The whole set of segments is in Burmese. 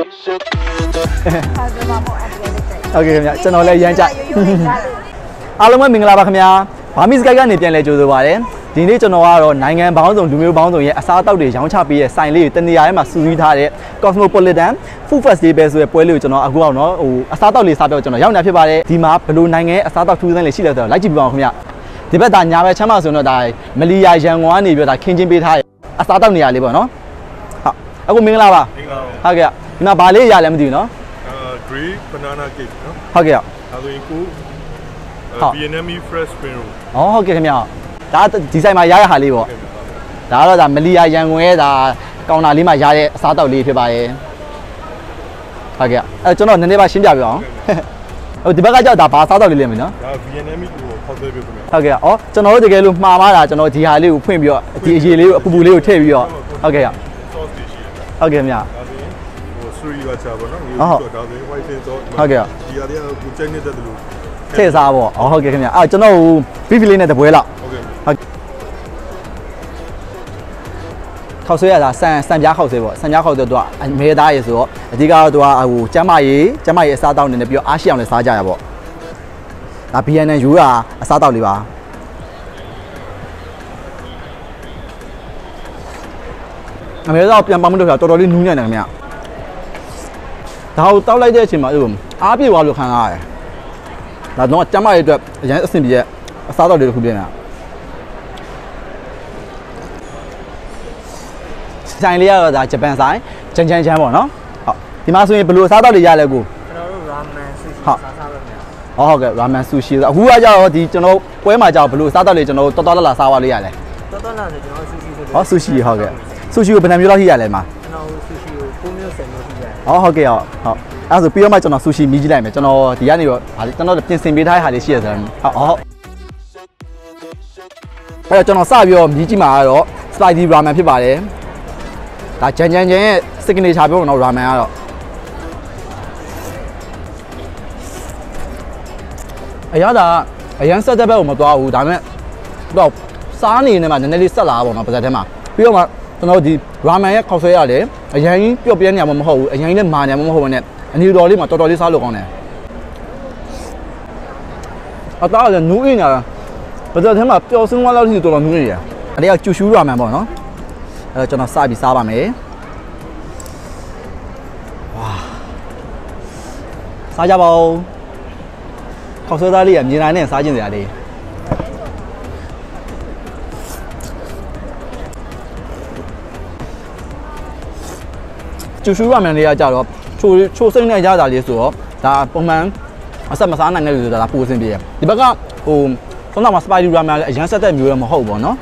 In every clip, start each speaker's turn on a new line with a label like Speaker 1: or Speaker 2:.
Speaker 1: โอเคခင်ဗျကျွန်တော်လည်းရမ်းကြအားလုံးပဲမင်္ဂလာပါခင်ဗျာဘာမီစကိုက်ကနေပြန်လဲကြိုဆိုပါရစေဒီနေ့ကျွန်တော်ကတော့နိုင်ငံပေါင်းစုံလူမျိုးပေါင်းစုံရဲ့အစားအသောက်တွေရောင်းချပေးတဲ့ဆိုင်လေးတွေတနေရာထဲမှာစုစည်းထားတဲ့ Cosmopolitan Food Festival ဆိုတဲ့ပွဲလေးကိုကျွန်တော်အခုအောင်တော့ဟိုအစားအသောက်လေးစားပြောကျွန်တော်ရောက်နေဖြစ်ပါတယ်ဒီမှာဘယ်လိုနိုင်ငံရဲ့အစားအသောက်ထူးဆန်းလေးရှိလဲဆိုတော့လိုက်ကြည့်ပြပါဦးခင်ဗျဒီဘက်ဒါညာဘက်ချမ်းပါဆိုတော့ဒါမလီယာရန်ကုန်ကနေပြီးတော့ဒါခင်းချင်းပေးထားတဲ့အစားအသောက်နေရာလေးပေါ့နော်ဟုတ်အခုမင်္ဂလာပါဟုတ်ကဲ့ဒီမှာဘာလေးရလဲမသိဘူးနော်
Speaker 2: green banana cake နော်
Speaker 1: ဟုတ်ကဲ့
Speaker 2: ဒါဆိုရင်ကို Vietnamese fresh spring roll
Speaker 1: ဟုတ်ကဲ့ခင်ဗျဒါဒီဆိုင်မှာရရဟာလေးပေါ့ဒါကတော့ဒါမလီယာရန်ကုန်ရဲ့ဒါကောင်တာလေးမှာရတဲ့အစားအသောက်လေးဖြစ်ပါရဲ့ဟုတ်ကဲ့ကျွန်တော်နည်းနည်းပါရှင်းပြပြအောင်ဟိုဒီဘက်ကကြောက်ဒါဘာအစားအသောက်လေးလဲမင်းနော်
Speaker 2: ဒါ Vietnamese ကိုခေါ်ဆွဲပြခင်ဗျ
Speaker 1: ဟုတ်ကဲ့ကျွန်တော်တို့တကယ်လို့မှားပါတာကျွန်တော်ဒီဟာလေးကိုဖွင့်ပြီးတော့ဒီအရေးလေးကိုအပူပူလေးကိုထည့်ပြီးတော့ဟုတ်ကဲ့
Speaker 2: sauce တွေရှိတယ်
Speaker 1: ဟုတ်ကဲ့ခင်ဗျ
Speaker 2: ဒါဆိုရင်ဟို sri racha ပေါ့နော်ဒါဆိုရင် white sauce
Speaker 1: ဟုတ်ကဲ့
Speaker 2: ဒီဟာတွေကကိုကျိုင်းနေတဲ့တူ
Speaker 1: ထည့်စားပေါ့ဟုတ်ကဲ့ခင်ဗျကျွန်တော် beef လေးနဲ့တပွဲလောက်
Speaker 2: ဟုတ်ကဲ့
Speaker 1: ခောက်ဆွဲရတာစံပြားခောက်ဆွဲပေါ့စံပြားခောက်ဆွဲတော့အမဲသားရေဆိုတော့အဓိကတော့သူကဟိုကျမ်းမာရေးအစားအသောက်နေနဲ့ပြီးတော့အားရှိအောင်လည်းစားကြရပေါ့ဒါ BNN ယူတာအစားအသောက်လေးပါအမဲသားပြန်ပမှုလို့ဆိုတာတော်တော်လေးနူးညံ့တယ်ခင်ဗျဒါကိုတောက်လိုက်တဲ့အချိန်မှာအားပြေသွားလို့ခံရတယ်ဒါတော့ကျမ်းမာရေးအတွက်အရင်အဆင်ပြေအစားအသောက်တွေတစ်ခုပြင်တာဆိုင်လေးကတော့ဒါဂျပန်ဆိုင်ချမ်းပေါ့နော်ဟုတ်ဒီမှာဆိုရင်ဘယ်လိုအစားအသောက်တွေရလဲကို
Speaker 3: ကျွန်တော်တို့ ramen sushi စားလို့မရ
Speaker 1: ဟုတ်ကဲ့ ramen sushi အခုကကြတော့ဒီကျွန်တော်ပွဲမှာကြတော့ဘယ်လိုအစားအသောက်တွေကျွန်တော်တော်လာစားပါလို့ရလဲ
Speaker 3: တော်လာဆိုကျွန်တော် sushi ဆို
Speaker 1: ဟော sushi ဟုတ်ကဲ့ sushi ကိုဘယ်နှမျိုးလောက်ထိရလဲမှာ
Speaker 3: ကျွန်တော် sushi ကို9မျိုး10မျိုးထိရတယ်
Speaker 1: ဟုတ်ကဲ့ဟုတ်အဲ့ဆိုပြီးတော့မှကျွန်တော် sushi မြည်ကြည့်လိုက်မယ်ကျွန်တော်ဒီကနေတော့ကျွန်တော်ပြင်ဆင်ပေးထားတဲ့ဟာလေးရှိရဆိုတော့ဟုတ်အဲ့တော့ကျွန်တော်စပြီးတော့မြည်ကြည့်မှာကတော့ spicy ramen ဖြစ်ပါတယ်ဒါချမ်းရဲ့ signature ပြောတော့ ramen ကတော့အရသာအရန်ဆက်တဲ့ဘက်ကိုမသွားဘူးဒါပေမဲ့တော့စားနေနေမှာနည်းနည်းလေးဆက်လာပါတော့ပါဇက်ထဲမှာပြီးတော့မှကျွန်တော်ဒီ ramen ရဲ့ခေါက်ဆွဲရတယ်အရင်ကြီးပျော့ပြဲနေမှာမဟုတ်ဘူးအရင်ကြီးလည်းမာနေမှာမဟုတ်ဘူးနဲ့အနီတော်လေးမှာတော်တော်လေးစားလို့ကောင်းတယ်အသားလည်းနူးနေနေတာပါဇက်ထဲမှာပျော်စင်းသွားလောက်ထိတော်တော်နူးနေတယ်အဲ့ဒါကကျူရှူး ramen ပေါ့နော်အဲ့တော့ကျွန်တော်စပြီးစားပါမယ်ဝါစားကြပါဦးခေါက်ဆွဲသားလေးကမြင်လာနဲ့စားခြင်းစရာလေးကျူရှူးရမယ်လေးကကြတော့ချိုးစိမ့်နဲ့ရတာလေးဆိုတော့ဒါပုံမှန်အဆက်မစားနိုင်တဲ့လူဆိုတာပူစင်ပြေဒီဘက်ကဟိုခုနကမှာစပိုက်ဒီရာမယ်လည်းအရန်ဆက်တဲ့မျိုးလည်းမဟုတ်ဘူးเนาะ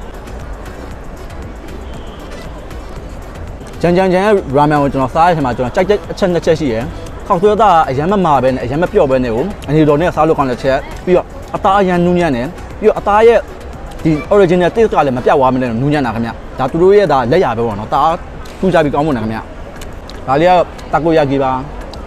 Speaker 1: ဂျန်ရဲ့ ramen ကိုကျွန်တော်စားရတဲ့အချိန်မှာကျွန်တော်ကြိုက်တဲ့အချက်နှစ်ချက်ရှိရယ်ခေါက်ဆွဲသားအရန်မမာပဲနဲ့အရန်မပြော့ပဲနဲ့ကိုအနေတော်နဲ့စားလို့ကောင်းတဲ့ချက်ပြီးတော့အသားအရန်နူးညံ့တယ်ပြီးတော့အသားရဲ့ဒီ original taste ကလည်းမပြတ်သွားမလဲနူးညံ့တာခင်ဗျဒါသူတို့ရဲ့ဒါလက်ရပဲပေါ့နော်ဒါထူးခြားပြီးကောင်းမွန်တယ်ခင်ဗျဒါလေးကတာကိုယာကီပါ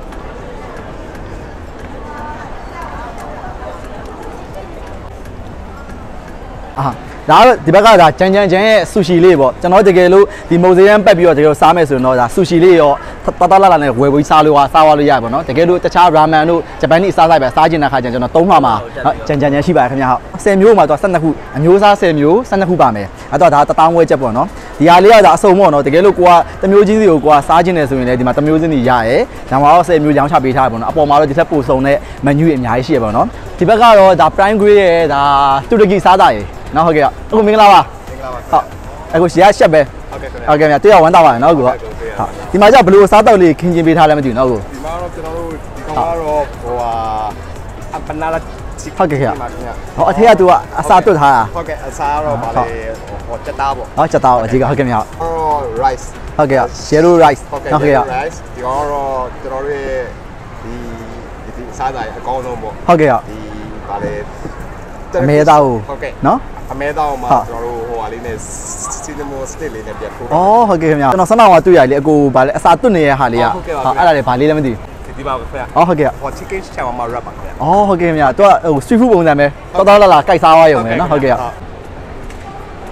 Speaker 1: ဒါကတော့ဒီဘက်ကဒါချမ်းရဲ့ဆူရှီလေးပေါ့ကျွန်တော်တကယ်လို့ဒီမိုဇီယမ်ပတ်ပြီးတော့တကယ်လို့စားမယ်ဆိုရင်တော့ဒါဆူရှီလေးရောတလာနဲ့ဝယ်ပြီးစားလို့စားသွားလို့ရပါတော့တကယ်လို့တခြား ramen တို့ဂျပန်နီအစားဆိုင်ပဲစားကျင်တဲ့ခါကျရင်ကျွန်တော်3မှာချမ်းရှိပါတယ်ခင်ဗျာဟုတ်10မျိုးမှာတော့12ခုအမျိုးစား10မျိုး12ခုပါမယ်အဲ့တော့ဒါ1000ဝဲချက်ပေါ့နော်ဒီဟာလေးကဒါအစုံပေါ့နော်တကယ်လို့ကိုကတမျိုးချင်းစီကိုကိုကစားကျင်တယ်ဆိုရင်လည်းဒီမှာတမျိုးချင်းစီရရဲဒါမှတော့10မျိုးရောင်းချပေးထားတယ်ပေါ့နော်အပေါ်မှာတော့ဒီထက်ပိုစုံတဲ့ menu တွေအများကြီးရှိရပါတော့ဒီဘက်ကတော့ဒါ prime grade ရဲ့ဒါတူရကီစားတာရေနော်ဟုတ်ကဲ့အခုမင်္ဂလာပါဟုတ်အခုရှက်ပဲဟုတ်ကဲ့ဗျာတွေ့ရဝမ်းသာပါတယ်နော်အခုဟုတ်ဒီမှာကျဘလို့စားတော့လေးခင်းချင်းပေးထားလဲမသိဘူးနော်အခု
Speaker 2: ဒီမှာတော့ကျွန်တော်တို့ဒီကောင်ကတော့ဟိုဟာအပနာလာ
Speaker 1: ဟုတ်ကဲ့ခင်ဗျဟောအထက်ကသူကအစာတွတ်ထားတာ
Speaker 2: ဟုတ်ကဲ့အစာတော့ဗာလေဟိုချက်သားပေါ့
Speaker 1: ဟုတ်ချက်သားအကြီးကဟုတ်ကဲ့ဗျာ
Speaker 2: rice
Speaker 1: ဟုတ်ကဲ့ yellow rice
Speaker 2: ဟုတ်ကဲ့ rice ဒီကတော့ကျွန်တော်တို့ဒီစားတာအကောင်းဆုံးပေါ့
Speaker 1: ဟုတ်ကဲ့
Speaker 2: ဒီဗာလေ
Speaker 1: အမဲသားကို
Speaker 2: ဟုတ်ကဲ့
Speaker 1: နော်
Speaker 2: အမဲသားမှာကျွန်တော်တို့ဟိုဟာလေးနဲ့စီနမိုစတစ်လေးနဲ့ပြန်ထိုး
Speaker 1: ဟုတ်ကဲ့ခင်ဗျာကျွန်တော်စနောက်မှာတွေ့ရလေအကိုဗာလေအစာတွတ်နေတဲ့ဟာလေးက
Speaker 2: ဟုတ်
Speaker 1: အဲ့ဒါလေဗာလေးလည်းမသိ
Speaker 2: ဘူးဒီပါပဲခင်ဗျ
Speaker 1: ာဟုတ်ကဲ့
Speaker 2: ဟို chicken shawarma wrap ပါခင်ဗျာ
Speaker 1: ဟုတ်ကဲ့ခင်ဗျာသူကဟို street food ပုံစံပဲတော်လာကြိုက်စားသွားရုံပဲနော်ဟုတ်ကဲ့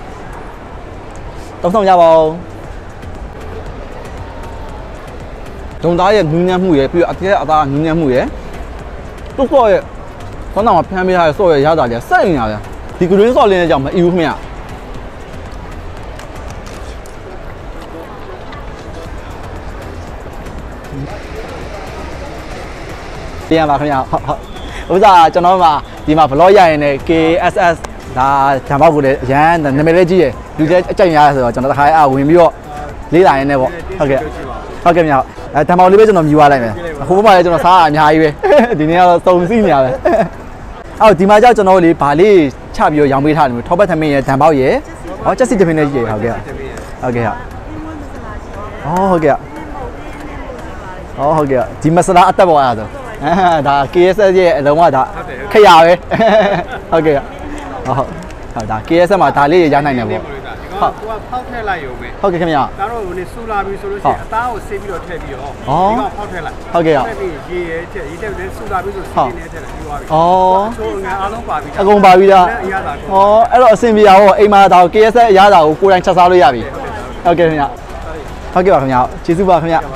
Speaker 1: တောင်းဆောင်ကြပါဦးဒုံသားရဲ့နူးညံ့မှုရဲ့ပြီးတော့အသေးအသားနူးညံ့မှုရဲ့တွတ်ဆော့ရဲ့ခေါင်းဆောင်မှာဖမ်းပေးထားတဲ့ဆော့ရဲ့ရတာလေစက်ရင်ရတယ်ဒီဂရင်းဆော့လေးနဲ့ကြောင့်မအီဘူးခင်ဗျပြန်ပါခင်ဗျဥစားကျွန်တော်မှာဒီမှာ vlog ရရင်လည်း KSS ဒါဓာတ်ပေါက်ကိုလည်းရန်နာမည်လေးကြီးရယ်လူတွေအကြိုက်များဆိုတော့ကျွန်တော်တစ်ခါဝင်ပြီးတော့လေးလာရင်းနဲ့ပေါ့ဟုတ်ကဲ့ဟုတ်ကဲ့မြောက်ဓာတ်ပေါက်လေးပဲကျွန်တော်မြည်သွားလိုက်မယ်အခုမှလည်းကျွန်တော်စားတာအများကြီးပဲဒီနေ့ကတော့စုံစီးနေရပဲအော်ဒီမှာကြောက်ကျွန်တော်လေးဗာလေးချပြီးတော့ရောင်းပေးထားတယ်မျိုးထောက်ပတ်သမင်းရယ်ဓာတ်ပေါက်ရယ်ဟောချက်စီတမင်းလေးကြီးရယ်ဟုတ်ကဲ့ဟုတ်ကဲ့ဟုတ်ကဲ့ဟုတ်ကဲ့ဒီမဆလာအတက်ပေါ်ရတော့ဒါ KSS ရဲ့အလုံးဝဒါခရပဲဟုတ်ကဲ့ဟုတ်ဒါ KSS မှာဒါလေးရနိုင်တယ်ပေါ့
Speaker 4: ဟုတ်ကိုကဖောက်ထည့်လိုက်ရုံပဲ
Speaker 1: ဟုတ်ကဲ့ခင်ဗျာ
Speaker 4: ဒါတော့ဟိုနေဆူလာပြီဆိုလို့ရှိရင်အသားကိုဆေးပြီးတော့ထည့်ပြီးတော့ဒီကဖောက်ထည့်လိုက်
Speaker 1: ဟုတ်ကဲ့
Speaker 4: ထည့်ပြီးရေရဲထည့်ရေထည့်ပြီးဆူလာပြီဆိုစီးနေထည့်လိုက်ပြီးသွားပြီ
Speaker 1: ဩ
Speaker 4: ချိုးငါအားလုံးပါပြီ
Speaker 1: အကုန်ပါပြီလား
Speaker 4: အရသာ
Speaker 1: ဩအဲ့တော့အဆင်ပြေအောင်အိမ်မှာဒါ KSS အရသာကိုကိုယ်တိုင်ချက်စားလို့ရပြီဟုတ်ကဲ့ခင်ဗျာဟုတ်ကဲ့ပါခင်ဗျာကျေးဇူးပါခင်ဗျာ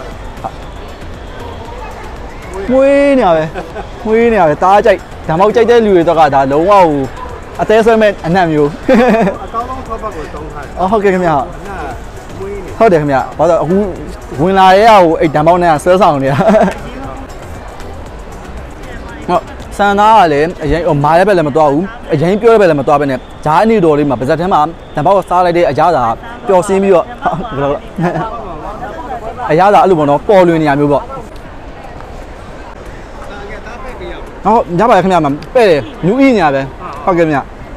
Speaker 1: မွေးနေရပဲမွေးနေရပဲတားကြိုက်ဓာတ်မောက်ကြိုက်တဲ့လူတွေတော့ကဒါလုံးဝဟိုအသေးဆွဲမဲ့အနံ့မျိုး
Speaker 4: အကောင်းဆုံးထောက်ပတ်ကိုသုံးထားတယ်
Speaker 1: ဟုတ်ကဲ့ခင်ဗျာ
Speaker 4: မွေးနေ
Speaker 1: ဟုတ်တယ်ခင်ဗျာဘာလို့အခုဝင်လာရဲဟိုအဲ့ဓာတ်မောက်နဲ့ဆွဲဆောင်နေတာဟုတ်စံသားကလည်းအရင်ဟိုမားရဲပဲလည်းမတော်ဘူးအရင်ပြောရဲပဲလည်းမတော်ပဲနဲ့ဂျားအနေတော်လေးမှာပါဇက်ထဲမှာဓာတ်မောက်စားလိုက်တဲ့အရာသာပျော်စင်းပြီးတော့အရာသာအဲ့လိုပေါ့နော်ပေါ်လွင်နေရမျိုးပေါ့ဟုတ်ရပါတယ်ခင်ဗျာပဲ့တယ်နူးအင်းညာပဲဟုတ်ကဲ့ခင်ဗျာ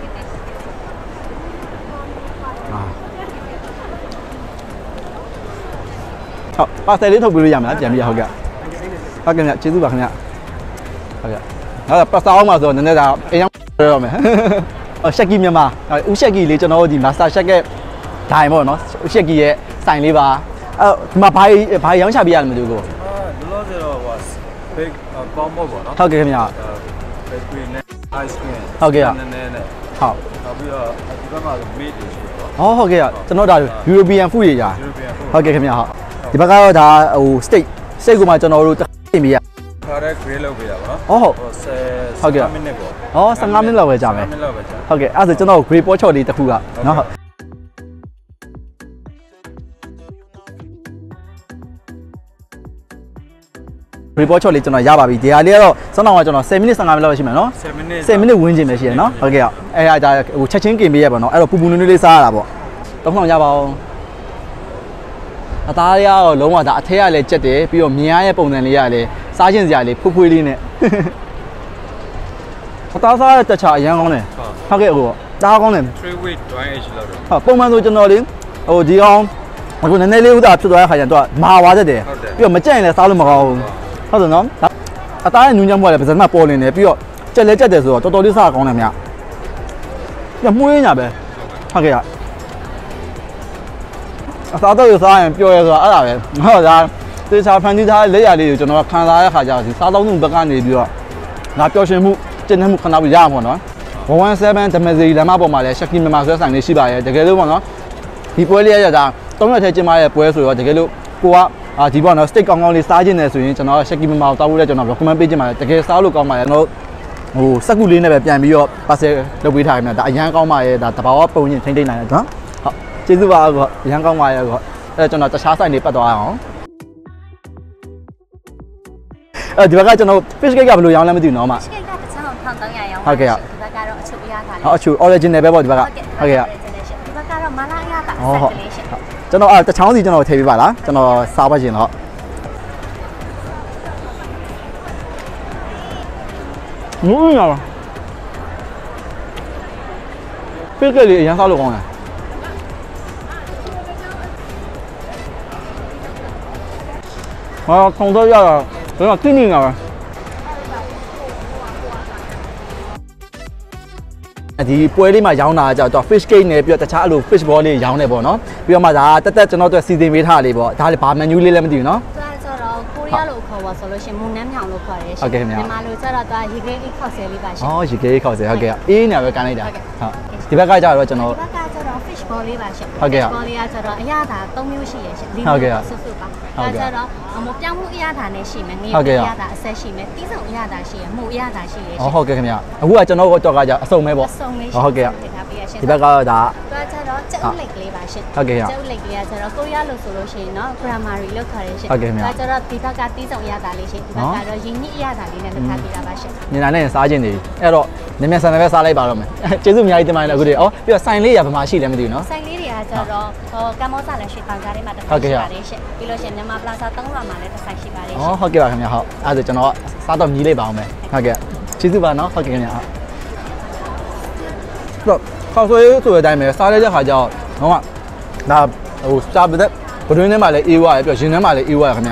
Speaker 1: ဟုတ်ပါဆယ်လေးထုတ်ပြီးလို့ရမလားပြန်ပြီးဟုတ်ကဲ့ဟုတ်ကဲ့ခင်ဗျာကျေးဇူးပါခင်ဗျာဟုတ်ကဲ့အဲ့ဒါပတ်စားအောင်ပါဆိုတော့နည်းနည်းဒါအိမ်ရောက်ရမယ်ဟိုရှက်ကီမြန်မာဦးရှက်ကီလေးကျွန်တော်တို့ဒီမာစတာရှက်ကဒိုင်ပေါ့နော်ဦးရှက်ကီရဲ့ဆိုင်လေးပါအဲ့ဒီမှာဘာရောင်းချပြရတယ်မသိဘူးကို
Speaker 5: လောလောဆယ်တော့ဟို big combo ပေါ့နော်
Speaker 1: ဟုတ်ကဲ့ခင်ဗျာ
Speaker 5: bakery နဲ့ ice cream
Speaker 1: ဟုတ်ကဲ့
Speaker 5: နည်းနည်းနဲ့
Speaker 1: ဟုတ်
Speaker 5: နောက်ပြီးတော့ဒီဘက်မှာ meat တွေရှိပေါ့
Speaker 1: ဟုတ်ကဲ့ကျွန်တော်ဒါ European food တွေကြာ
Speaker 5: European food
Speaker 1: ဟုတ်ကဲ့ခင်ဗျာဟုတ်ဒီဘက်ကတော့ဒါဟို steak ကမှကျွန်တော်တို့တင်ပေးရ
Speaker 5: ခါရဲ grill လုပ်ပေးတာပေါ့
Speaker 1: နော်
Speaker 5: ဟုတ်
Speaker 1: 10
Speaker 5: မိနစ်ပေါ့
Speaker 1: ဟော15မိနစ်လောက်ပဲကြာမယ်
Speaker 5: 15မိနစ်လောက်ပဲကြာ
Speaker 1: ဟုတ်ကဲ့အဲ့ဒါဆိုကျွန်တော် grill ပေါ်ချော်လေးတစ်ခုကနော်report ချော်လေးကျွန်တော်ရပါပြီဒီဟာလေးကတော့စောင်းအောင်ကကျွန်တော်10မိနစ်15မိနစ်လောက်ရှိမယ်နော်10မိနစ်ဝန်းကျင်ပဲရှိတယ်နော်ဟုတ်ကဲ့အဲ့ဒါဟိုချက်ချင်းกินပေးရပါတော့အဲ့တော့ပူပူနွေးနွေးလေးစားရတာပေါ့တောင်းဆောင်ရပါအောင်အသားရကတော့လုံးဝဒါအထက်ကလည်းကြက်တယ်ပြီးတော့မြင်ရရဲ့ပုံစံလေးရလည်းစားချင်းစရာလေးဖွေးဖွေးလေးနဲ့အသားစားတဲ့တခြားအရန်ကောင်းတယ်ဟုတ်ကဲ့ဟိုတားကောင်းတယ်
Speaker 5: 3 weight 2h လောက်တော့
Speaker 1: ဟုတ်ပုံမှန်ဆိုကျွန်တော်လေးဟိုဒီအောင်အခုနည်းနည်းလေးဥသာဖြစ်သွားတဲ့ခါကျတော့မာဝါတတ်တယ်ပြီးတော့မကြက်ရင်လည်းစားလို့မကောင်းဘူးဟုတ်တယ်နော်အသားရဲ့နူးညံ့မှုကလည်းပါစက်မှာပေါ်နေတယ်ပြီးတော့ကြက်လဲကြက်တယ်ဆိုတော့တော်တော်လေးစားကောင်းတယ်မြပြမှုရင်းညာပဲဟုတ်ကဲ့အစားတော့စားရင်ပျော်ရဆိုတာအဲ့ဒါပဲဟုတ်ဒါတေချာဖန်တီးထားလက်ရလေးကိုကျွန်တော်ခံစားရခါကြစီစားသုံးမှုဘက်ကနေပြီးတော့ငါပျော်ရွှင်မှုကျင့်တဲ့မှုခဏပြီးရမှာပေါ့နော်117ဓမ္မစီလမ်းမပေါ်မှာလည်းရှက်ကီမြန်မာဆွဲဆိုင်လေးရှိပါရဲ့တကယ်လို့ပေါ့နော်ဒီပွဲလေးရတာ3ရက်ထဲကျင်းပတဲ့ပွဲဆိုတော့တကယ်လို့ကိုကဒီပေါ့နော် steak ကောင်းကောင်းလေးစားခြင်းနဲ့ဆိုရင်ကျွန်တော်ရှက်ကီမြန်မာကိုတောက်ဖို့လည်းကျွန်တော် recommend ပေးခြင်းပါတယ်တကယ်စားလို့ကောင်းပါရဲ့ကျွန်တော်ဟိုစက်ကူလေးနဲ့ပဲပြန်ပြီးတော့ parcel လုပ်ပေးထားရမယ်ဒါအရန်ကောင်းပါရဲ့ဒါတဘာဝပုံရင်ထိမ့်ထိမ့်နိုင်တယ်နော်ဟုတ်ကျေးဇူးပါကောအရန်ကောင်းပါရဲ့ကောအဲ့ကျွန်တော်တခြားဆိုင်တွေပတ်သွားအောင်ဒီဘက်ကကျွန်တော် fish cake ကဘယ်လိုရောင်းလဲမသိဘူးနော်မ
Speaker 6: fish cake ကတစ်ချောင်း1300ရောင်း
Speaker 1: ဟုတ်ကဲ့
Speaker 6: ဒီဘက်ကတော့အချုပ်ရထားတယ်
Speaker 1: ဟုတ်အချုပ် original ပဲပေါ့ဒီဘက်ကဟုတ်ကဲ့
Speaker 6: ဒီဘက်ကတော့မလာရတာဆက်ကလေးရှင်
Speaker 1: ကျွန်တော်တချောင်းစီကျွန်တော်ထည့်ပေးပါလားကျွန်တော်စားပါရှင်တော့မူးရပါfish cake လေးအရင်စားလို့ကောင်းတယ်ဟာထုံတော့ရတာတော့တင်းနေငါပါဒီပွဲလေးမှာရောင်းတာကြတော့ fish cake နဲ့ပြီးတော့တခြားအလို fish ball လေးရောင်းနေပေါ့နော်ပြီးတော့မှဒါတက်ကျွန်တော်တို့စီစဉ်ပေးထားလေးပေါ့ဒါလည်းဘာ menu လေးလည်းမသိဘူးနော်
Speaker 6: ဆိုတော့ကိုရီးယားလိုခေါ်ပါဆိုလို့ရှင်မူနမ်းမြောင်လို့ခေါ်တယ်ရှင်မြန်မာလိုကျတော့ရေခဲခောက်ဆဲလေးပါရှင်
Speaker 1: ရေခဲခောက်ဆဲဟုတ်ကဲ့အေးနေပဲကန်လိုက်တာဟုတ်ဒီဘက်ကကြတော့ကျွန်တော်
Speaker 6: ဒီဘက်ကကျတော့ fish fish ball လေးပါရှင်
Speaker 1: ဟုတ်ကဲ့
Speaker 6: ball လေးကကျတော့အရသာ3မျိုးရှိရရှင်ဒီ
Speaker 1: ဟုတ်ကဲ့
Speaker 6: လိုဆွတ်ပါဒါကျတော့မပြောင်းမှုအရသာနဲ့ရှိမယ်ငွေ
Speaker 1: ဟုတ်ကဲ့
Speaker 6: အရသာအဆက်ရှိမယ်တီးစုံအရသာရှိရမှုအရသာရှိရရှင်
Speaker 1: ဟုတ်ကဲ့ခင်ဗျအခုကကျွန်တော်တို့တော့ကကြအစုံပဲပေါ့
Speaker 6: အစုံလေး
Speaker 1: ဟုတ်ကဲ့
Speaker 6: တင်ထားပေးရရှင်
Speaker 1: ဒီဘက်ကတော့ဒါ
Speaker 6: တွားကျတော့ကျုပ်လိတ်ကလေးပါရှင်
Speaker 1: ဟုတ်ကဲ့
Speaker 6: ကျုပ်လိတ်ကလေးကကျတော့ကိုရီးယားလို့ဆိုလို့ရှိရင်เนาะ primary လောက်ခေါ်ရရှင်
Speaker 1: ဟုတ်ကဲ့ခင်ဗျ
Speaker 6: ဒါကျတော့ဒီဘက်ကတီးစုံအရသာလေးရှင်ဒီဘက်ကတော့ရင်းနှီးအရသာလေးနဲ့လုပ်ထားပေးတာပါရှင်
Speaker 1: ညနေနဲ့စားခြင်းနေပြီအဲ့တော့နည်းနည်းဆန်တယ်ပဲစားလိုက်ပါတော့မယ်ကျေးဇူးအများကြီးတင်ပါတယ်အခုတည်းဩပြီးတော့ဆိုင်လေးရဗမာရှိလည်းမသိဘူးနော်
Speaker 6: ဆိုင်လေးတွေကကျတော့ကမ္ဘောဇာလည်းရှိပန်ကားထဲမှာတစ်ခါ
Speaker 1: ဟုတ်ကဲ့
Speaker 6: ရှိပါတယ်ရှင်ပြီးလို့ရှိရင်မြန်မာပလာဇာ3ရွာမှာလည်းတစ်ဆိုင်ရှိပါတယ်ရှင်
Speaker 1: ဟုတ်ကဲ့ပါခင်ဗျဟုတ်အဲ့ဒါဆိုကျွန်တော်စားတော့မြည်လိုက်ပါအောင်မယ်ဟုတ်ကဲ့ကျေးဇူးပါနော်ဟုတ်ကဲ့ခင်ဗျဟုတ်တော့ခေါက်ဆွဲဆိုတဲ့အတိုင်းပဲစားလိုက်တဲ့ခါကျတော့ဟောကဒါဟိုစားတဲ့ဘတွင်းထဲမှာလည်းအေးဝရတယ်ပြီးတော့ရင်ထဲမှာလည်းအေးဝရခင်ဗျ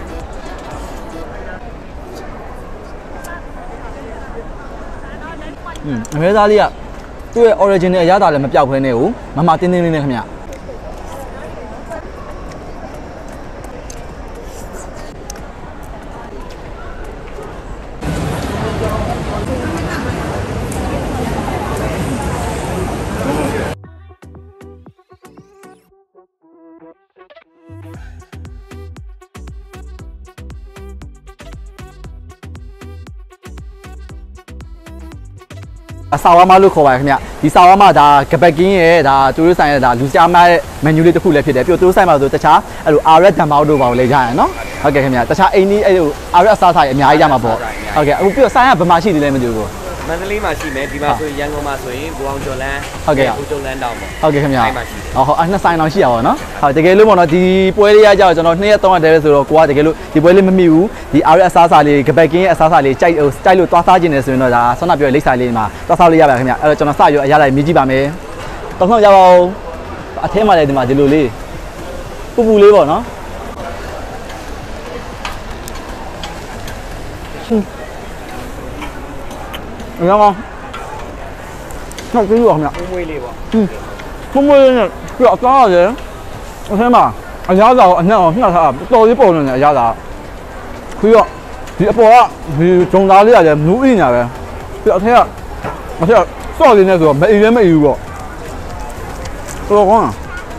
Speaker 1: အမေသားလေးကသူ့ရဲ့ origin နဲ့အရသာလည်းမပြောက်ခွဲနေဘူးမမတင်းတင်းလေးနဲ့ခင်ဗျအစာဝါမလို့ခေါ်ပါခင်ဗျဒီစာဝါမဒါကပတ်ကင်းရဲ့ဒါသူတို့ဆိုင်ရဲ့ဒါလူစအားမရဲ့ menu လေးတစ်ခုလည်းဖြစ်တယ်ပြီးတော့သူတို့ဆိုင်မှာဆိုတခြားအဲ့လို RS တံပေါက်တို့ပါလို့လည်းရရနော်ဟုတ်ကဲ့ခင်ဗျတခြားအိမ်ကြီးအဲ့လို RS အစားအစာအများကြီးရမှာပေါ့ဟုတ်ကဲ့အခုပြီးတော့ဆိုင်ကဘယ်မှာရှိသေးလဲမသိဘူးကို
Speaker 3: မန္တလေးမှာရှိမယ်ဒီမှာဆိုရန်ကုန်မှာဆိုရင်ဘူအောင်ကျော်လန်း
Speaker 1: ဟုတ်ကဲ့
Speaker 3: ဘူကျော်လန်းတောင်ပေါ့
Speaker 1: ဟုတ်ကဲ့ခင်ဗျ
Speaker 3: အဲ့မှာရှိတယ်
Speaker 1: ဟုတ်အဲ့နှစ်ဆိုင်တောင်ရှိရပါတော့နော်ဟုတ်တကယ်လို့ပေါ့နော်ဒီပွဲလေးရကြတော့ကျွန်တော်2ရက်3ရက်တည်းပဲဆိုတော့ကိုကတကယ်လို့ဒီပွဲလေးမမိဘူးဒီ RS အစားအစာလေးကပတ်ကင်းရဲ့အစားအစာလေးကြိုက်လို့သွားစားခြင်းနေဆိုရင်တော့ဒါဆွမ်းနာပြောလိမ့်ဆိုင်လေးမှာသွားစားလို့ရပါခင်ဗျအဲ့တော့ကျွန်တော်စရောအရလိုက်မြည်ကြည့်ပါမယ်တော့ဆုံးရပါဦးအထဲမှာလည်းဒီမှာဒီလိုလေးပူပူလေးပေါ့နော်အရောဟုတ်ပြီရောခင်ဗျ
Speaker 3: မွေးလေးပေါ့
Speaker 1: မမွေးနဲ့ပြအသားရတယ်အထဲမှာအရသာကိုအနှံ့အောင်နှက်ထားတာတော်လေးပုံနေတယ်အရသာပြီးတော့ဒီအပေါ်ကဒီဂျုံသားလေးရတယ်မူးအိညာပဲပြီးတော့အထက်ကစော့လေးနဲ့ဆိုတော့မအိရဲမအိဘူးပေါ့တော်ကောင်း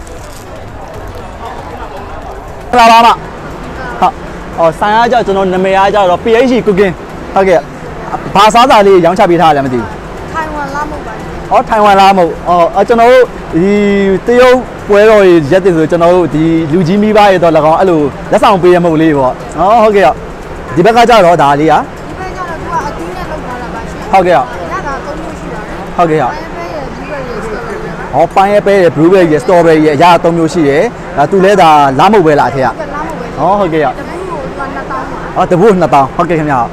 Speaker 1: လာပါမဟုတ်ဆိုင်အားကြောင့်ကျွန်တော်နာမည်အားကြောင့်တော့ PH Cooking ဟုတ်ကဲ့ဘာစားစာလေးရောင်းချပေးထားတယ်မသိဘူး
Speaker 6: ထိုင်ဝမ်လာမှုပါ
Speaker 1: ။အော်ထိုင်ဝမ်လားမဟုတ်။အော်ကျွန်တော်တို့ဒီတရုတ်ပွဲတော်ကြီးရက်တင်ဆိုကျွန်တော်တို့ဒီလူကြီးမိဘရဲ့တော့၎င်းအဲ့လိုလက်ဆောင်ပေးရမဟုတ်လေးပေါ့။အော်ဟုတ်ကဲ့ရော။ဒီဘက်ကကြတော့ဒါလေးอ่ะ
Speaker 6: ဒီဘက်ကျတော့သူကအသီးနဲ့လုပ်ထားတာပါရှင်
Speaker 1: ဟုတ်ကဲ့ရော
Speaker 6: ရတာ3မျိုးရှိပါတယ်
Speaker 1: ဟုတ်ကဲ့ရော
Speaker 6: ပိုင်းပဲရဒီဘက်ရစတော့တယ်
Speaker 1: ။အော်ပန်းရဲ့ပဲရဲ့ blueberry ရဲ့ strawberry ရဲ့အရာ3မျိုးရှိတယ်။ဒါသူလဲဒါလားမဟုတ်ပဲလားအထက်က
Speaker 6: လာမှုပဲ
Speaker 1: ။အော်ဟုတ်ကဲ့ရော
Speaker 6: တပူကိုသူက2000ပါ
Speaker 1: ။အော်တပုတ်2000ဟုတ်ကဲ့ခင်ဗျာ။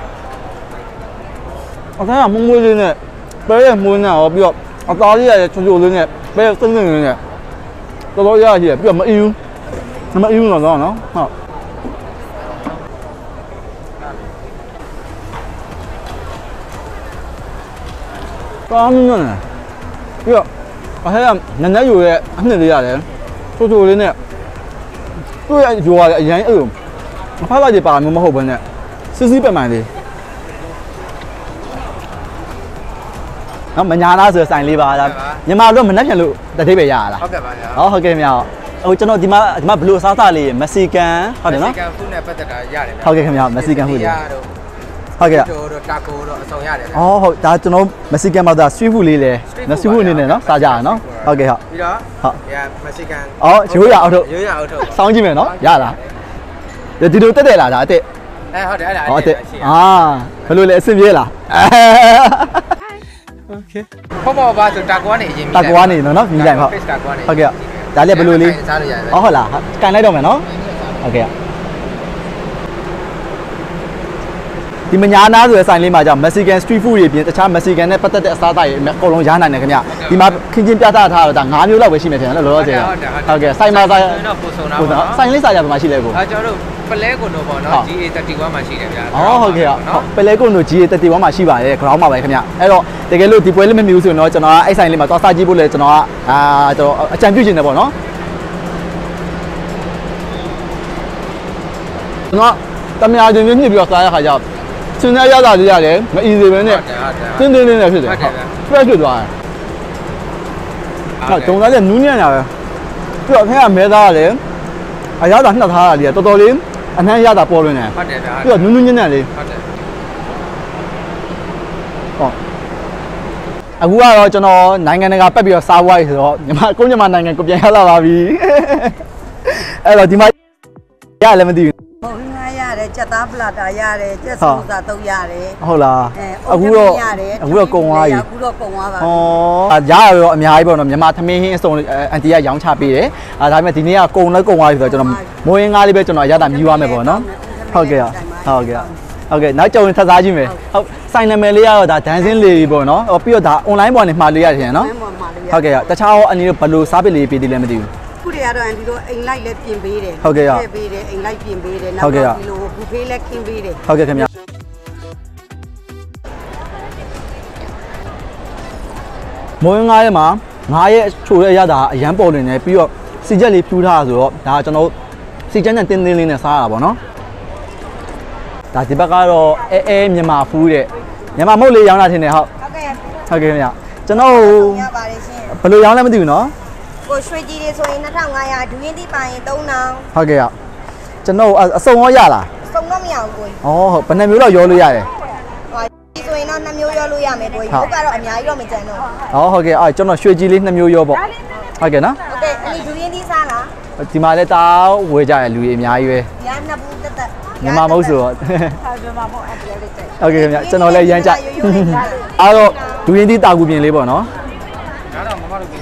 Speaker 1: အခါကမွေးလေးနဲ့ပဲရဲ့မွေးနဲ့ရောပြီးတော့အသားလေးရဲ့ချိုချိုလေးနဲ့ပဲစင်းစင်းလေးနဲ့တော်တော်ရရှိတယ်ပြီးတော့မအီးဘူးမအီးဘူးတော့နော်ဟုတ်ကောင်းနေတယ်ပြီးတော့အဟဲ့နည်းနည်းယူရဲ့အနှစ်လေးရတယ်ချိုချိုလေးနဲ့တွေ့ရယူရတယ်အရင်အဲ့လိုအဖက်လိုက်ပါမျိုးမဟုတ်ဘဲနဲ့စစ်စစ်ပမှန်လေးနော်မညာလားဆိုဆိုင်လေးပါလားမြန်မာတို့မနှက်ပြန်လို့တတိပဲရလား
Speaker 3: ဟုတ်ကဲ့ပါဗျာ
Speaker 1: ဟုတ်ကဲ့မြောက်ဟိုကျွန်တော်ဒီမှာဘလူးအစားအစာလေးမက်ဆီကန်ဟုတ်တယ်နော်
Speaker 3: မက္ဆီကန်ဖူးနဲ့ပတ်သက်တာရတယ်ဗျာ
Speaker 1: ဟုတ်ကဲ့ခင်ဗျာမက်ဆီကန်ဟုတ်တယ်
Speaker 3: တို့
Speaker 1: ဟုတ်ကဲ့
Speaker 3: တို့တာကိုတို့အဆောင်ရတယ်ဗျာ
Speaker 1: အော်ဟုတ်ဒါကျွန်တော်မက်ဆီကန်မှာဒါဆွီဖူလေးလေမက်ဆီဖူအနေနဲ့နော်စားကြရနော်ဟုတ်ကဲ့ဟုတ်
Speaker 3: ပြီးတော့
Speaker 1: ဟုတ်
Speaker 3: ဒီကမက္ဆီကန်
Speaker 1: အော်ရိုးရအောင်ထုတ်
Speaker 3: ရိုးရအောင်ထုတ်
Speaker 1: စောင်းကြည့်မယ်နော်ရလားဒီလိုတက်တယ်လားဒါအစ်
Speaker 3: ဟုတ်တယ်အဲ့ဒါ
Speaker 1: ဟောအစ်အာဘယ်လိုလဲအဆင်ပြေလား
Speaker 3: ပေါ့ပေါ့ပါဆိုတာကွာနေအရင်
Speaker 1: တကွာနေနော်မြည်လိုက်ဟုတ်
Speaker 3: တာကွာနေ
Speaker 1: ဟုတ်ကဲ့ဒါလည်းဘယ်လိုလေး
Speaker 3: စားလို့ရတယ်
Speaker 1: အော်ဟုတ်လားကန်လိုက်တော့မယ်နော်ဟုတ်ကဲ့ဒီမညာနာဆိုတဲ့ဆိုင်လေးမှာကြောင့် Mexican street food တွေပြင်တခြား Mexican နဲ့ပတ်သက်တဲ့အစားအသောက်တွေအကုန်လုံးရနိုင်တယ်ခင်ဗျဒီမှာခင်းချင်းပြသထားတော့ဒါ9မျိုးလောက်ပဲရှိမယ်ထင်တယ်လောလောဆယ်ဟုတ်ကဲ့ဆိုင်မှာဆိုင်
Speaker 3: တော့ပို့ဆောင်တာပေါ့နော်
Speaker 1: ဆိုင်လေးစားကြပါမှရှိလဲကို
Speaker 3: ကျွန်တော်တို့ပလဲကွန်တို့ပေါ့နော် GA31 မှာရှိတယ်ဗျာ
Speaker 1: အော်ဟုတ်ကဲ့ဟုတ်ပလဲကွန်တို့ GA31 မှာရှိပါတယ် ground မှာပဲခင်ဗျအဲ့တော့တကယ်လို့ဒီပွဲလေးမမြူးဆိုရင်တော့ကျွန်တော်ကအဲ့ဆိုင်လေးမှာသွားစားကြည့်ဖို့လဲကျွန်တော်ကကျွန်တော်အကြံပြုချင်တယ်ပေါ့နော်ကျွန်တော်တမယာချင်းညှစ်ပြီးတော့စားရခါကျစင်းရရတာလေးရတယ်မအီစီပဲနဲ့တင်းတင်းလေးနဲ့ဖြစ်တယ်ဟုတ် fresh ဖြစ်သွားတယ်တုံသားလေးနူးညံ့တာပဲပြီးတော့အထက်ကမဲသားကလည်းအရသာနှက်ထားတာလေးတော်တော်လေးအနှမ်းရတာပေါ်လွင်တယ်
Speaker 3: ဟုတ်တယ်ဗျာ
Speaker 1: ပြီးတော့နူးနူးညံ့ညံ့လေး
Speaker 3: ဟုတ်တယ်
Speaker 1: ဟုတ်အခုကတော့ကျွန်တော်နိုင်ငံတကာပတ်ပြီးတော့စားဝိုင်းဆိုတော့မြန်မာနိုင်ငံကိုပြန်ရောက်လာပါပြီအဲ့တော့ဒီမှာရလည်းမသိဘူး
Speaker 7: ဟုတ်ငါရတယ်ကြက်သားပလာတာရတယ်ကြက်စူစာတုပ်ရတယ်
Speaker 1: ဟုတ်လားအခုတော့ကုံသွားပြီ
Speaker 7: အခုတော့ကုံသွားပါ
Speaker 1: ဩရရတော့အများကြီးပေါ့နော်မြန်မာသမင်းဟင်းအစုံအန်တီကရောင်းချပေးတယ်ဒါပေမဲ့ဒီနေ့ကကုံသွားပြီဆိုတော့ကျွန်တော်မိုးရင်းကားလေးပဲကျွန်တော်ရတာမြည်သွားမယ်ပေါ့နော်ဟုတ်ကဲ့ဟုတ်ကဲ့နောက်ကြုံထပ်စားကြည့်မယ်ဟုတ်ဆိုင်နာမည်လေးကတော့ဒါဒန်စင်းလေးပေါ့နော်ပြီးတော့ဒါ online ပေါ်နေမှာလေးရတယ်နော်ဟုတ်ကဲ့တခြားအနည်းဘယ်လိုစားပစ်လေးပေးသေးလဲမသိဘူး
Speaker 7: ခုတည်းကတော့အန်ဒီတို့အိမ်လိုက်လည်းပြင်ပေးတယ်
Speaker 1: ဟုတ်ကဲ့ရ
Speaker 7: ပေးတယ်အိမ်လိုက်ပြင်ပေးတယ်နောက်တော့ဒီလိုဘူဖေးလည်းခင်းပေးတယ်
Speaker 1: ဟုတ်ကဲ့ခင်ဗျမိုးငါးရဲမှာငါးရဲချိုးရရတာအရန်ပေါ်လွင်နေပြီးတော့စီချက်လေးဖြူထားဆိုတော့ဒါကျွန်တော်စီချက်နဲ့တင်းတင်းလေးနဲ့စားရတာပေါ့နော်ဒါဒီဘက်ကတော့အဲမြန်မာဖူးတဲ့မြန်မာမုတ်လေးရောင်းတာထင်တယ်ဟုတ်ဟုတ်ကဲ့ခင်ဗျကျွန်တော်
Speaker 7: ရပါတယ်ရှင်
Speaker 1: ဘယ်လိုရောင်းလဲမသိဘူးနော်
Speaker 7: ကိုရွှေကြီးတွေဆိုရင်2500ဒူးရင်းတိပိုင်ရင်3000
Speaker 1: ဟုတ်ကဲ့ရကျွန်တော်အစုံရောရလား
Speaker 7: စုံတော့မရဘူးကို
Speaker 1: ဩဟုတ်ဘယ်နှမျိုးတော့ရောလို့ရတယ်
Speaker 7: ဒီဆိုရင်တော့2မျိုးရောလို့ရမယ်ကိုကြီးဟုတ်ကတော့အများကြီးတော့မကြမ်းတော့
Speaker 1: ဩဟုတ်ကဲ့ကျွန်တော်ရွှေကြီးလေး2မျိုးရောပေါ့ဟုတ်ကဲ့နော်
Speaker 7: ဟုတ်ကဲ့အဲ့ဒီဒူးရင်းတိစားလား
Speaker 1: ဒီမှာလည်းတားဝေကြရလူတွေအများကြီးပဲ
Speaker 7: ရမ်းနှစ်ဘူးတက်တက်
Speaker 1: မြန်မာမဟုတ်ဆိုတော့
Speaker 7: မြန်မာမဟုတ်အပြည့်လေးတက်
Speaker 1: ဟုတ်ကဲ့ခင်ဗျကျွန်တော်လည်းရမ်းကြအဲ့တော့ဒူရင်းတီတာကူပြင်လေးပေါ့နော်
Speaker 3: ဒါတော့မမတို့ကြည့်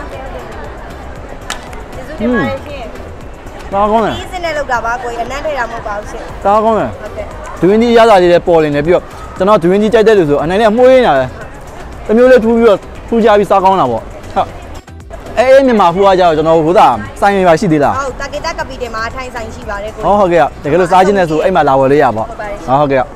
Speaker 7: ကျေးဇူးတင်ပါတယ်ရှင်
Speaker 1: တားကောင်းတယ်
Speaker 7: ဒီစနဲ့လောက်တာပါကိုကြီးအနမ်းထိတာမဟုတ်ပါဘူးရှင်
Speaker 1: တားကောင်းတယ်
Speaker 7: ဟုတ်ကဲ့
Speaker 1: ဒူရင်းတီရတာလေးလည်းပေါ်နေတယ်ပြီးတော့ကျွန်တော်ဒူရင်းတီကြိုက်တဲ့လူဆိုအနိုင်နဲ့မှုရင်းရတယ်တစ်မျိုးလေးထူးပြီးတော့ထူးကြပြီးစားကောင်းတာပေါ့ဟုတ်မြန်မာဖူးကကြတော့ကျွန်တော်ဟိုသာစိုင်းနေပါရှိသေးလား
Speaker 7: ဟုတ်တာဂီတာကပီတယ်မှာထိုင်ဆိုင်ရှိပါတယ်ကို
Speaker 1: ဟုတ်ကဲ့တကယ်လို့စားခြင်းနဲ့ဆိုအဲ့မှာလာဝယ်လေးရပေါ့ဟုတ်ကဲ့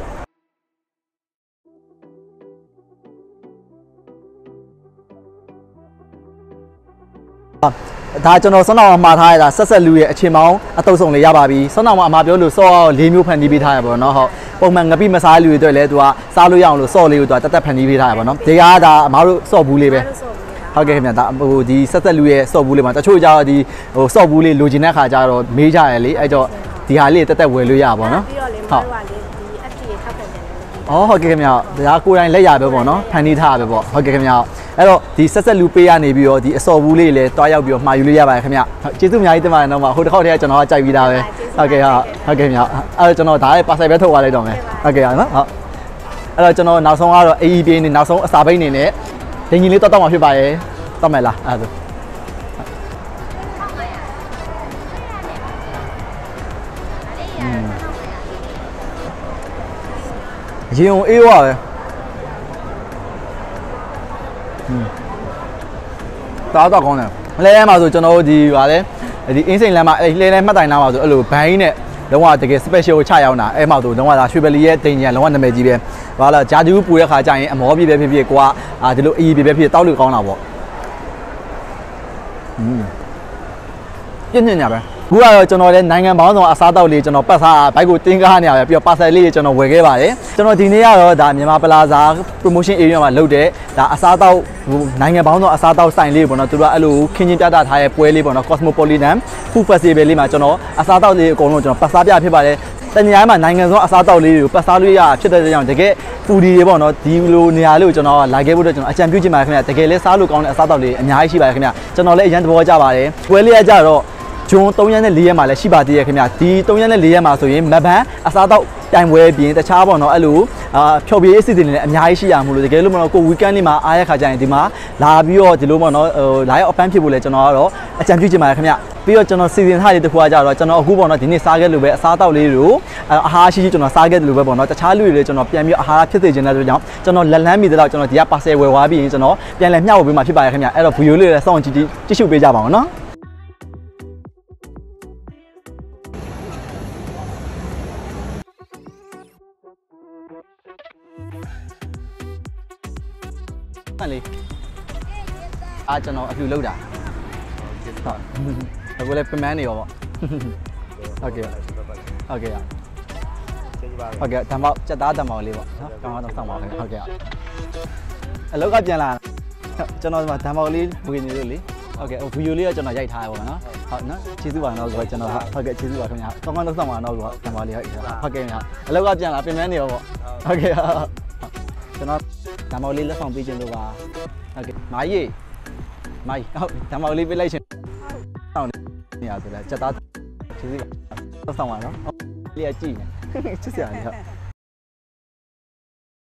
Speaker 1: ဒါကျွန်တော်ဆွမ်းတော်မှာထားရတာဆက်လူရဲ့အချင်းမောင်းအတုပ်ဆောင်လေးရပါပြီဆွမ်းတော်မှာအမှာပြောလို့စော၄မျိုးဖန်တီးပေးထားရပါတော့เนาะဟုတ်ပုံမှန်ငပိမစားလူတွေအတွက်လည်းသူကစားလို့ရအောင်လို့စော့လေးကိုသူကတက်ဖန်တီးပေးထားရပါတော့ဒီကဒါအမားတို့စော့ဘူးလေးပဲဟုတ်ကဲ့ခင်ဗျာဒါဟိုဒီဆက်လူရဲ့စော့ဘူးလေးမှာတချို့ကြတော့ဒီဟိုစော့ဘူးလေးလိုချင်တဲ့ခါကျတော့မေးကြရလေအဲ့တော့ဒီဟာလေးတက်ဝယ်လို့ရပါတော့ပြီးတော့လေမတော်ကလေဒီ FTA ထောက်ခံတယ်ဟုတ်ကဲ့ခင်ဗျာဒါကိုယ်တိုင်လက်ရပဲပေါ့နော်ဖန်တီးထားရပဲပေါ့ဟုတ်ကဲ့ခင်ဗျာအဲ့တော့ဒီဆက်လူပေးရနေပြီးတော့ဒီအစော်ဘူးလေးလည်းတွားရောက်ပြီးတော့မှာယူလို့ရပါတယ်ခင်ဗျကျေးဇူးအများကြီးတင်ပါတယ်တော့မှာဟိုတစ်ခေါက်တည်းကကျွန်တော်ကကြိုက်ပြီးသားပဲဟုတ်ကဲ့ဟုတ်ကဲ့ခင်ဗျအဲ့တော့ကျွန်တော်ဒါလည်းပါဆိုင်ပဲထုတ်သွားလိုက်တော့မယ်ဟုတ်ကဲ့နော်ဟုတ်အဲ့တော့ကျွန်တော်နောက်ဆုံးကတော့ AEP နေနောက်ဆုံးအစာပိတ်နေနဲ့ဒင်ကြီးလေးတော့မှာဖြစ်ပါရဲ့တော့မယ်လားအဲ့ဒါရေုံအေးွားပဲတားတော့ကောင်းတယ်လဲလဲမှာဆိုကျွန်တော်တို့ဒီဟာလဲဒီအင်းစိန်လမ်းမှာအဲလဲလဲမှတ်တိုင်နားမှာဆိုအဲ့လိုဘိုင်းနဲ့လုံးဝတကယ် special ချရောက်တာအဲ့မှာဆိုလုံးဝဒါရွှေပလီရဲ့တင်ကြီးလုံးဝနာမည်ကြီးပဲဘာလဲဂျာဂျူးပူတဲ့ခါကျရင်အမောပြည့်ပဲဖြစ်ဖြစ်ကိုကဒီလိုအေးပြည့်ပဲဖြစ်တောက်လို့ကောင်းတာပေါ့ပြည့်ညံ့ညာပဲခုကတော့ကျွန်တော်လည်းနိုင်ငံပေါင်းစုံအစားအသောက်လေးကျွန်တော်ပတ်စားဘိုက်ကိုတင်းကားနေရပဲပြီးတော့ပါဆယ်လေးကျွန်တော်ဝယ်ခဲ့ပါတယ်ကျွန်တော်ဒီနေ့ကတော့ဒါမြန်မာပလာဇာ promotion area မှာလုပ်တဲ့ဒါအစားအသောက်နိုင်ငံပေါင်းစုံအစားအသောက်ဆိုင်လေးပေါ့နော်သူတို့ကအဲ့လိုခင်းချင်းပြတာထားရဲ့ပွဲလေးပေါ့နော် Cosmopolitan Food Festival လေးမှာကျွန်တော်အစားအသောက်လေးအကုန်လုံးကျွန်တော်ပတ်စားပြဖြစ်ပါတယ်တညမှာနိုင်ငံစုံအစားအသောက်လေးတွေကိုပတ်စားလို့ရဖြစ်တဲ့ကြောင့်တကယ်ပူဒီတွေပေါ့နော်ဒီလိုနေရာလေးကိုကျွန်တော်လာခဲ့ဖို့အတွက်ကျွန်တော်အကြံပြုချင်ပါတယ်ခင်ဗျာတကယ်လဲစားလို့ကောင်းတဲ့အစားအသောက်လေးအများကြီးရှိပါတယ်ခင်ဗျာကျွန်တော်လည်းအရင်သဘောကျပါတယ်ပွဲလေးကကြတော့ဂျွန်3ရက်နဲ့4ရက်မှာလည်းရှိပါသေးရဲ့ခင်ဗျာဒီ3ရက်နဲ့4ရက်မှာဆိုရင်မဘန်အစားတော့တိုင်ပွဲပြင်တခြားပေါ့နော်အဲ့လိုဖြော်ပြရေးအစီအစဉ်တွေလည်းအများကြီးရှိရမှုလို့တကယ်လို့မနော်ကို weekend လေးမှာအားရခါကြရင်ဒီမှာလာပြီးတော့ဒီလိုပေါ့နော်လာရောက်အပန်းဖြစ်ဖို့လည်းကျွန်တော်ကတော့အကြံပြုချင်ပါတယ်ခင်ဗျာပြီးတော့ကျွန်တော်စီစဉ်ထားတဲ့တခုကကြတော့ကျွန်တော်အခုပေါ့နော်ဒီနေ့စားခဲ့လို့ပဲအစားတော့လေးတွေကိုအဟားရှိကျွန်တော်စားခဲ့တယ်လို့ပဲပေါ့နော်တခြားလူတွေလည်းကျွန်တော်ပြန်ပြီးအဟားဖြစ်စေချင်တဲ့အတွက်ကြောင့်ကျွန်တော်လက်လန်းမိတဲ့လောက်ကျွန်တော်ဒီက parcel ဝယ်သွားပြီးရင်ကျွန်တော်ပြန်လည်မျှဝေပေးမှာဖြစ်ပါတယ်ခင်ဗျာအဲ့တော့ video လေးလည်းစောင့်ကြည့်ရှုပေးကြပါအောင်နော်လေအားကျွန်တော်အပြူလောက်တာဟုတ်အခုလည်းပမန်းနေရောပေါ့ဟုတ်ကဲ့ဟုတ်ကဲ့ဟုတ်ကဲ့တံပေါက်စက်သားတံပေါက်လေးပေါ့နော်ကောင်းတော့စောင့်ပါခင်ဗျဟုတ်ကဲ့အလောက်ကပြန်လာကျွန်တော်ဒီမှာဓမ္မလေးဝင်နေလို့လေဟုတ်ကဲ့ဗီဒီယိုလေးတော့ကျွန်တော်ရိုက်ထားရပါတော့ဟုတ်နော်ကျေးဇူးပါတော့ဆိုတော့ကျွန်တော်ဟုတ်ကဲ့ကျေးဇူးပါခင်ဗျာကောင်းကောင်းလုပ်ဆောင်ပါတော့ဆိုတော့ဓမ္မလေးဟုတ်ကဲ့ခင်ဗျာအလောက်ကပြန်လာပြင်ပန်းနေရောပေါ့ဟုတ်ကဲ့ကျွန်တော်ဓမ္မလေးလက်ဆောင်ပေးခြင်းလို့ပါဟုတ်ကဲ့မာကြီးဟုတ်ဓမ္မလေးပေးလိုက်ခြင်းဟုတ်နေရဆိုလဲစက်သားကျေးဇူးပါလက်ဆောင်ပါနော်လေးကြည့်နေချစ်စရာလေးဟုတ်